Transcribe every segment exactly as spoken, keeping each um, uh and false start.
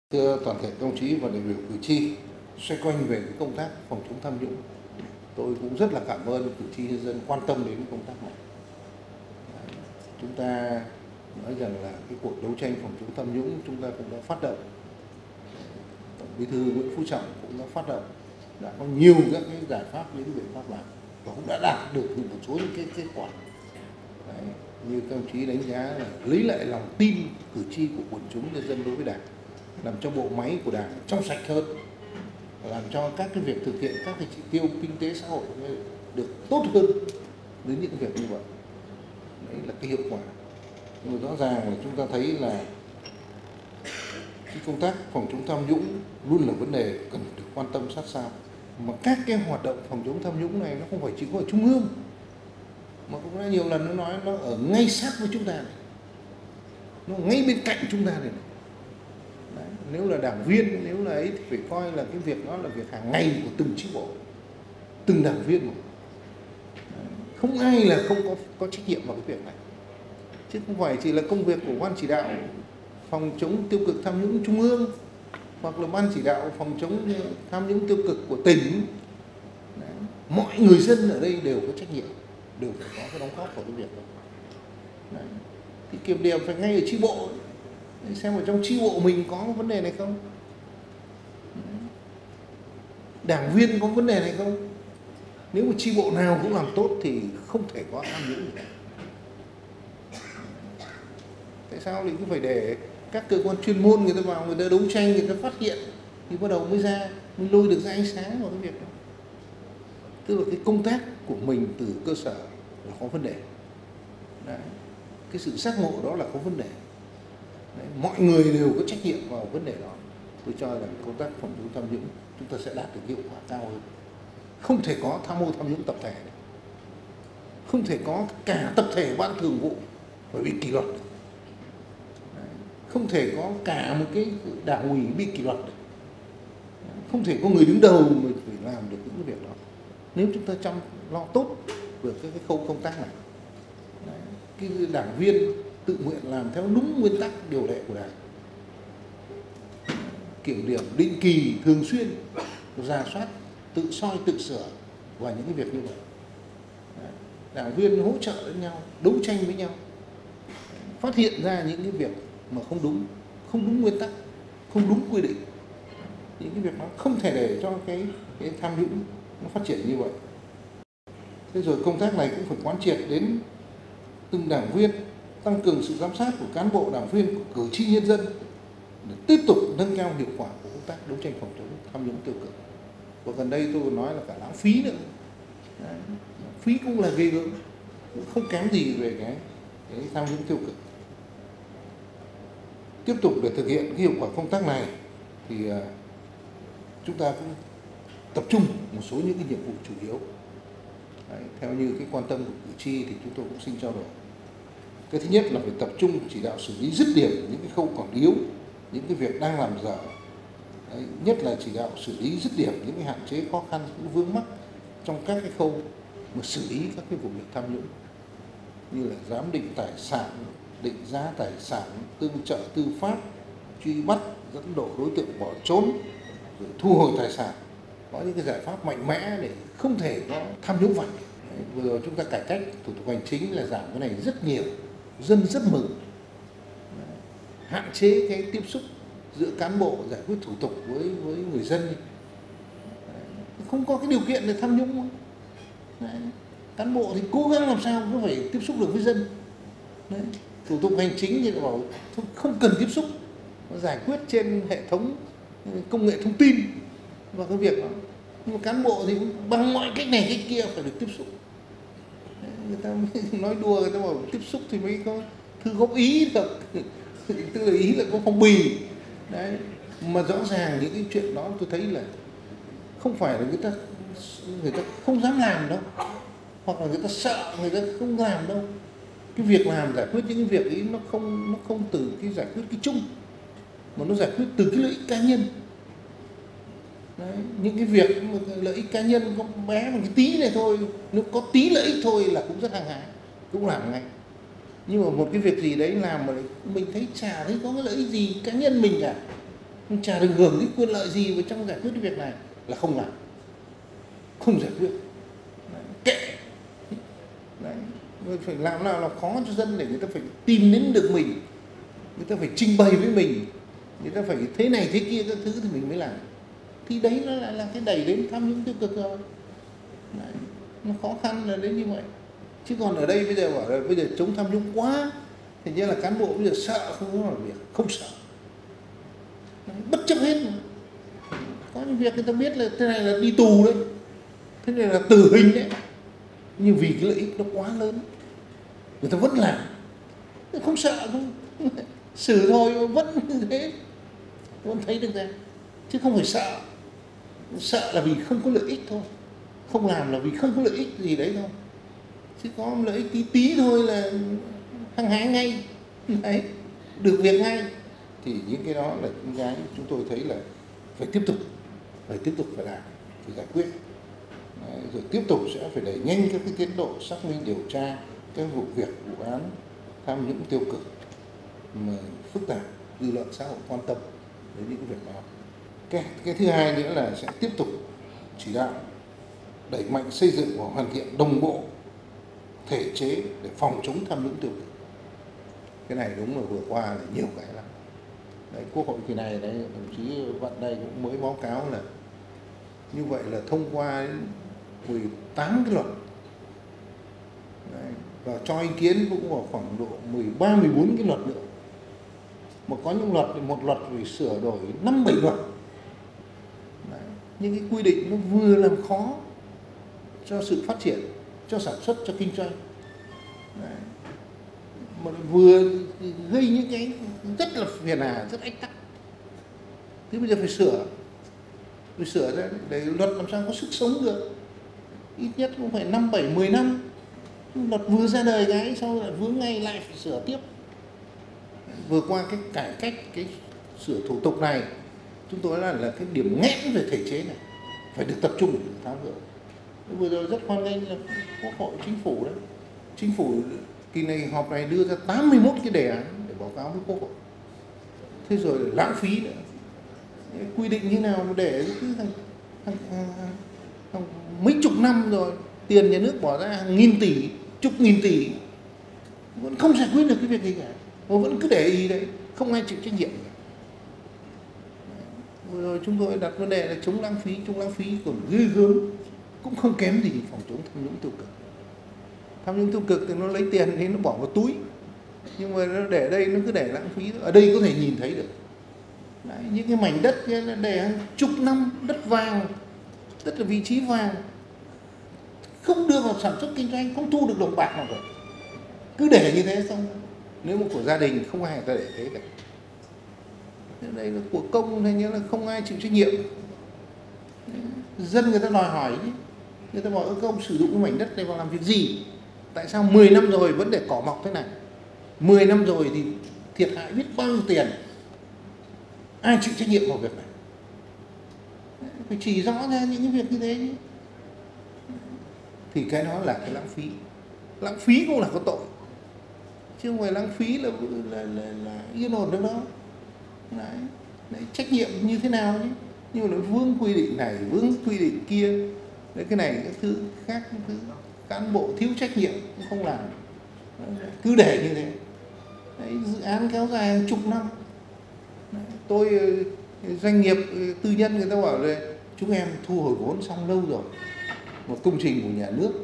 Thưa toàn thể công chí và đại biểu cử tri, xoay quanh về cái công tác phòng chống tham nhũng, tôi cũng rất là cảm ơn cử tri nhân dân quan tâm đến công tác này. Chúng ta nói rằng là cái cuộc đấu tranh phòng chống tham nhũng chúng ta cũng đã phát động. Tổng Bí thư Nguyễn Phú Trọng cũng đã phát động, đã có nhiều các cái giải pháp, những biện pháp làm và cũng đã đạt được một số những cái kết quả. Đấy, như các đồng chí đánh giá là lấy lại lòng tin cử tri của quần chúng nhân dân đối với Đảng, làm cho bộ máy của Đảng trong sạch hơn, làm cho các cái việc thực hiện các cái chỉ tiêu kinh tế xã hội được tốt hơn đến những việc như vậy. Đấy là cái hiệu quả. Nhưng mà rõ ràng là chúng ta thấy là cái công tác phòng chống tham nhũng luôn là vấn đề cần được quan tâm sát sao. Mà các cái hoạt động phòng chống tham nhũng này nó không phải chỉ có ở trung ương, mà cũng đã nhiều lần nó nói nó ở ngay sát với chúng ta này, nó ngay bên cạnh chúng ta này. Đấy, nếu là đảng viên, nếu là ấy thì phải coi là cái việc đó là việc hàng ngày của từng chi bộ, từng đảng viên một. Đấy, không ai là không có có trách nhiệm vào cái việc này, chứ không phải chỉ là công việc của ban chỉ đạo phòng chống tiêu cực tham nhũng trung ương hoặc là ban chỉ đạo phòng chống tham nhũng tiêu cực của tỉnh. Đấy, mọi người dân ở đây đều có trách nhiệm, đều phải có cái đóng góp vào cái việc đó. Đấy, thì kiểm điểm phải ngay ở chi bộ, xem ở trong chi bộ mình có vấn đề này không, đảng viên có vấn đề này không. Nếu mà chi bộ nào cũng làm tốt thì không thể có tham nhũng gì. Tại sao lại cứ phải để các cơ quan chuyên môn người ta vào, người ta đấu tranh, người ta phát hiện thì bắt đầu mới ra, mới lôi được ra ánh sáng vào cái việc đó. Tức là cái công tác của mình từ cơ sở là có vấn đề. Đấy, cái sự giác ngộ đó là có vấn đề. Đấy, mọi người đều có trách nhiệm vào vấn đề đó. Tôi cho rằng công tác phòng chống tham nhũng chúng ta sẽ đạt được hiệu quả cao hơn. Không thể có tham mô tham nhũng tập thể này. Không thể có cả tập thể ban thường vụ phải bị kỷ luật. Đấy, không thể có cả một cái đảng ủy bị kỷ luật. Đấy, không thể có người đứng đầu mà phải làm được những cái việc đó. Nếu chúng ta chăm lo tốt được cái, cái khâu công tác này. Đấy, cái đảng viên tự nguyện làm theo đúng nguyên tắc điều lệ của Đảng, kiểm điểm định kỳ thường xuyên, rà soát, tự soi tự sửa vào những cái việc như vậy. Đấy, đảng viên hỗ trợ lẫn nhau, đấu tranh với nhau, phát hiện ra những cái việc mà không đúng, không đúng nguyên tắc, không đúng quy định. Những cái việc đó không thể để cho cái, cái tham nhũng nó phát triển như vậy. Thế rồi công tác này cũng phải quán triệt đến từng đảng viên, tăng cường sự giám sát của cán bộ đảng viên, của cử tri nhân dân để tiếp tục nâng cao hiệu quả của công tác đấu tranh phòng chống tham nhũng tiêu cực. Và gần đây tôi còn nói là cả lãng phí nữa. Đấy, phí cũng là ghê gớm, không kém gì về cái, cái tham nhũng tiêu cực. Tiếp tục để thực hiện cái hiệu quả công tác này thì uh, chúng ta cũng tập trung một số những cái nhiệm vụ chủ yếu. Đấy, theo như cái quan tâm của cử tri thì chúng tôi cũng xin trao đổi. Cái thứ nhất là phải tập trung chỉ đạo xử lý dứt điểm những cái khâu còn yếu, những cái việc đang làm dở. Đấy, nhất là chỉ đạo xử lý dứt điểm những cái hạn chế khó khăn, những vướng mắc trong các cái khâu mà xử lý các cái vụ việc tham nhũng, như là giám định tài sản, định giá tài sản, tương trợ tư pháp, truy bắt, dẫn độ đối tượng bỏ trốn, rồi thu hồi tài sản. Có những cái giải pháp mạnh mẽ để không thể có tham nhũng vặt. Vừa rồi chúng ta cải cách thủ tục hành chính là giảm cái này rất nhiều, dân rất mừng. Đấy, hạn chế cái tiếp xúc giữa cán bộ giải quyết thủ tục với với người dân. Đấy, không có cái điều kiện để tham nhũng. Đấy, cán bộ thì cố gắng làm sao cũng phải tiếp xúc được với dân. Đấy, thủ tục hành chính thì bảo không cần tiếp xúc, giải quyết trên hệ thống công nghệ thông tin và cái việc đó. Nhưng mà cán bộ thì bằng mọi cách này cách kia phải được tiếp xúc. Đấy, người ta mới nói đùa, người ta bảo tiếp xúc thì mới có thư góp ý được, tức là ý là có phong bì. Đấy, mà rõ ràng những cái chuyện đó tôi thấy là không phải là người ta người ta không dám làm đâu, hoặc là người ta sợ người ta không làm đâu. Cái việc làm giải quyết những cái việc ấy nó không nó không từ cái giải quyết cái chung, mà nó giải quyết từ cái lợi ích cá nhân. Đấy, những cái việc mà lợi ích cá nhân có bé một cái tí này thôi, nếu có tí lợi ích thôi là cũng rất hăng hái, cũng làm ngay. Nhưng mà một cái việc gì đấy làm mà mình thấy chả thấy có cái lợi ích gì cá nhân mình cả, nhưng chả được hưởng cái quyền lợi gì với trong giải quyết cái việc này, là không làm, không giải quyết. Đấy, kệ. Đấy, phải làm nào là khó cho dân để người ta phải tìm đến được mình, người ta phải trình bày với mình, người ta phải thế này thế kia các thứ thì mình mới làm. Thì đấy nó lại là cái đẩy đến tham nhũng tiêu cực rồi. Đấy, nó khó khăn là đến như vậy. Chứ còn ở đây bây giờ bảo là bây giờ chống tham nhũng quá, thì như là cán bộ bây giờ sợ không có làm việc, không sợ. Đấy, bất chấp hết mà. Có những việc người ta biết là thế này là đi tù đấy, thế này là tử hình đấy, nhưng vì cái lợi ích nó quá lớn, người ta vẫn làm, không sợ, không xử thôi vẫn như thế, vẫn thấy được ra, chứ không phải sợ. Sợ là vì không có lợi ích thôi, không làm là vì không có lợi ích gì đấy thôi, chứ có lợi ích tí tí thôi là hăng hái ngay, đấy, được việc ngay. Thì những cái đó là những cái chúng tôi thấy là phải tiếp tục, phải tiếp tục phải làm, phải giải quyết. Đấy, rồi tiếp tục sẽ phải đẩy nhanh các cái tiến độ xác minh điều tra các vụ việc, vụ án tham nhũng tiêu cực mà phức tạp, dư luận xã hội quan tâm đến những cái việc đó. Cái, cái thứ hai nữa là sẽ tiếp tục chỉ đạo đẩy mạnh xây dựng và hoàn thiện đồng bộ thể chế để phòng chống tham nhũng tiêu cực. Cái này đúng là vừa qua là nhiều cái lắm. Đấy, Quốc hội kỳ này đấy, đồng chí Vận đây cũng mới báo cáo là như vậy là thông qua mười tám cái luật. Đấy, và cho ý kiến cũng vào khoảng độ mười ba, mười bốn cái luật nữa. Mà có những luật thì một luật phải sửa đổi năm bảy luật. Đấy, những cái quy định nó vừa làm khó cho sự phát triển, cho sản xuất, cho kinh doanh. Đấy, mà vừa gây những cái rất là phiền hà, rất ách tắc. Thế bây giờ phải sửa, phải sửa ra để luật làm sao có sức sống được. Ít nhất cũng phải năm, bảy, mười năm. Luật vừa ra đời cái sau lại vướng ngay lại phải sửa tiếp. Vừa qua cái cải cách, cái sửa thủ tục này, chúng tôi là là cái điểm nghẽn về thể chế này phải được tập trung để tháo gỡ. Vừa rồi rất hoan nghênh là Quốc hội, Chính phủ đấy. Chính phủ kỳ này họp này đưa ra tám mươi mốt cái đề án để báo cáo với Quốc hội. Thế rồi lãng phí nữa. Quy định như nào mà để cứ hàng, hàng, hàng, hàng mấy chục năm rồi, tiền nhà nước bỏ ra hàng nghìn tỷ, chục nghìn tỷ, vẫn không giải quyết được cái việc gì cả. Mà vẫn cứ để ý đấy, không ai chịu trách nhiệm. Rồi chúng tôi đặt vấn đề là chống lãng phí, chống lãng phí còn ghê gớm, cũng không kém gì phòng chống tham nhũng tiêu cực. Tham nhũng tiêu cực thì nó lấy tiền thì nó bỏ vào túi, nhưng mà nó để đây nó cứ để lãng phí. Ở đây có thể nhìn thấy được. Đấy, những cái mảnh đất để hàng chục năm, đất vàng, đất là vị trí vàng, không đưa vào sản xuất kinh doanh, không thu được đồng bạc nào cả, cứ để như thế. Xong nếu mà của gia đình không ai người ta để thế cả, đây là của công, hay như là không ai chịu trách nhiệm. Dân người ta đòi hỏi chứ, người ta bảo công sử dụng cái mảnh đất này vào làm việc gì, tại sao mười năm rồi vẫn để cỏ mọc thế này, mười năm rồi thì thiệt hại biết bao nhiêu tiền, ai chịu trách nhiệm vào việc này. Phải chỉ rõ ra những cái việc như thế chứ. Thì cái đó là cái lãng phí. Lãng phí cũng là có tội, chứ không phải lãng phí là là là, là yên ổn đâu đó. Đấy. Đấy, trách nhiệm như thế nào chứ, nhưng mà nó vướng quy định này, vướng quy định kia. Đấy, cái này cái thứ khác, cái thứ cán bộ thiếu trách nhiệm cũng không làm. Đấy, cứ để như thế. Đấy, dự án kéo dài hàng chục năm. Đấy, tôi doanh nghiệp tư nhân người ta bảo là chúng em thu hồi vốn xong lâu rồi, một công trình của nhà nước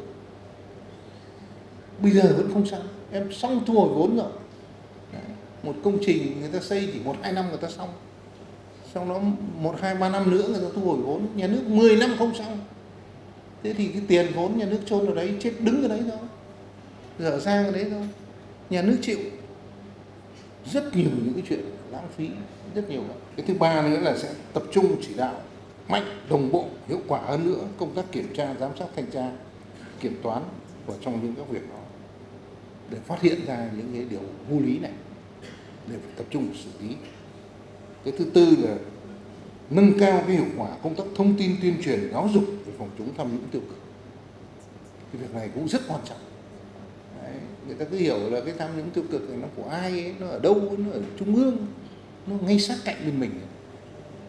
bây giờ vẫn không xong, em xong thu hồi vốn rồi. Đấy, một công trình người ta xây chỉ một hai năm người ta xong, xong đó một hai ba năm nữa người ta thu hồi vốn, nhà nước mười năm không xong. Thế thì cái tiền vốn nhà nước chôn ở đấy, chết đứng ở đấy thôi, dở sang ở đấy thôi, nhà nước chịu. Rất nhiều những cái chuyện lãng phí, rất nhiều. Cái thứ ba nữa là sẽ tập trung chỉ đạo mạnh, đồng bộ, hiệu quả hơn nữa công tác kiểm tra, giám sát, thanh tra, kiểm toán vào trong những các việc đó, để phát hiện ra những cái điều vô lý này, để phải tập trung xử lý. Cái thứ tư là nâng cao cái hiệu quả công tác thông tin tuyên truyền giáo dục về phòng chống tham nhũng tiêu cực. Cái việc này cũng rất quan trọng. Đấy, người ta cứ hiểu là cái tham nhũng tiêu cực này nó của ai ấy, nó ở đâu, nó ở trung ương, nó ngay sát cạnh bên mình.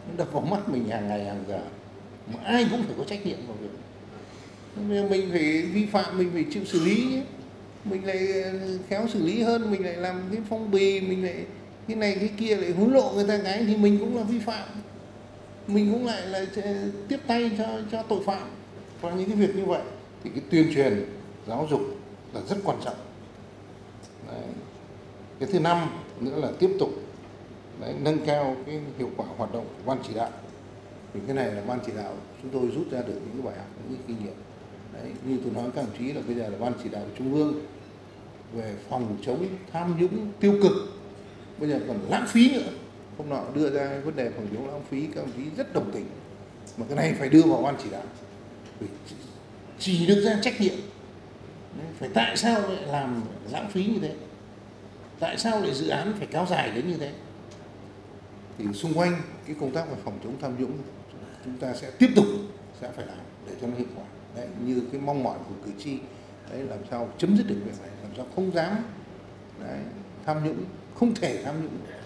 nó đập vào mắt mình hàng ngày hàng giờ, mà ai cũng phải có trách nhiệm vào việc. Mình phải vi phạm mình phải chịu xử lý nhé. Mình lại khéo xử lý hơn, mình lại làm cái phong bì, mình lại cái này cái kia lại hối lộ người ta cái thì mình cũng là vi phạm, mình cũng lại là tiếp tay cho cho tội phạm. Và những cái việc như vậy thì cái tuyên truyền giáo dục là rất quan trọng. Đấy. Cái thứ năm nữa là tiếp tục đấy, nâng cao cái hiệu quả hoạt động của ban chỉ đạo. Thì cái này là ban chỉ đạo chúng tôi rút ra được những cái bài học, những cái kinh nghiệm. Đấy, như tôi nói các đồng chí là bây giờ là ban chỉ đạo trung ương về phòng chống tham nhũng tiêu cực, bây giờ còn lãng phí nữa. Hôm nọ đưa ra vấn đề phòng chống lãng phí, các đồng chí rất đồng tình, mà cái này phải đưa vào ban chỉ đạo, phải chỉ được ra trách nhiệm. Phải tại sao lại làm lãng phí như thế, tại sao lại dự án phải kéo dài đến như thế. Thì xung quanh cái công tác về phòng chống tham nhũng chúng ta sẽ tiếp tục sẽ phải làm để cho nó hiệu quả. Đấy, như cái mong mỏi của cử tri, đấy, làm sao chấm dứt được việc này, làm sao không dám đấy, tham nhũng, không thể tham nhũng.